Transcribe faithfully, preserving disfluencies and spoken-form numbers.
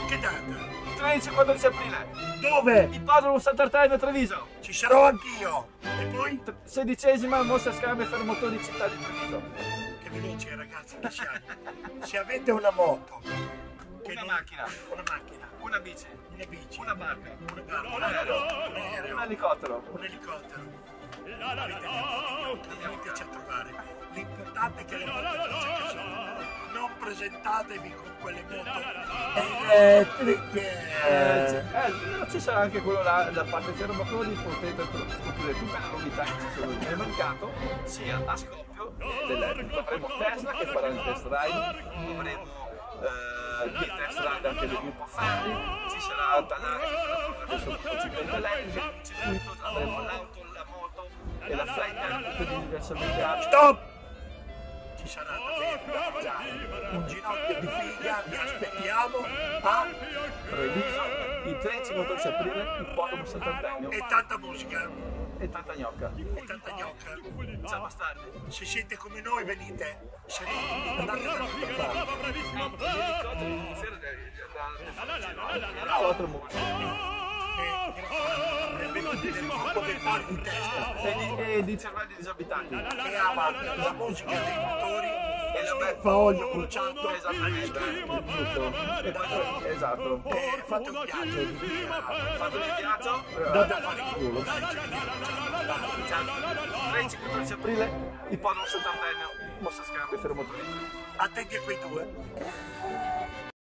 Che data? tredici quattordici aprile. Dove? Ippodromo Sant'Artemio Treviso. Ci sarò anch'io. E poi? Sedicesima mostra scambio e fermotori città di Treviso. Che vi dice ragazzi che siamo? Se avete una moto, che Una non- macchina. una macchina, Una bici. una bici, Una barca. una barca, Un aereo. un aereo, Un elicottero. un elicottero, avete le moto, veniteci a trovare. L'importante è che le moto facciano casino. Non presentatevi con quelle moto elettriche. Eh, eh, ci sarà anche quello là da parte dei fermatori, potete scoprire tutte le novità che ci sono nel mercato, sia a scoppio dell'elettrico. Avremo Tesla che farà il test ride, avremo eh, il test ride anche del gruppo Ferri, ci sarà Tanari che farà adesso motocicletta elettrica, il circuito, avremo l'auto, la moto e la flight per diversamente altri. Stop! Ci sarà da mangiare un ginocchio di figa, vi aspettiamo a Treviso, il tredici quattordici aprile, Ippodromo Sant'Artemio e tanta musica e tanta gnocca. e tanta gnocca. Ciao bastardi! Se siete come noi venite, se no andate da un'altra parte. Gli elicotteri di fiera da quattro musi E benvenuti nel gruppo dei fari di testa e di, e di cervelli disabitati. che ama la musica dei motori E la me- fa olio bruciato Esattamente, giusto. Esatto. e fate un viaggio di via Fate il viaggio. andate a fare il culo, dai, tredici quattordici aprile, Ippodromo Sant'Artemio, mostra scambio e fermotori. attenti a quei due.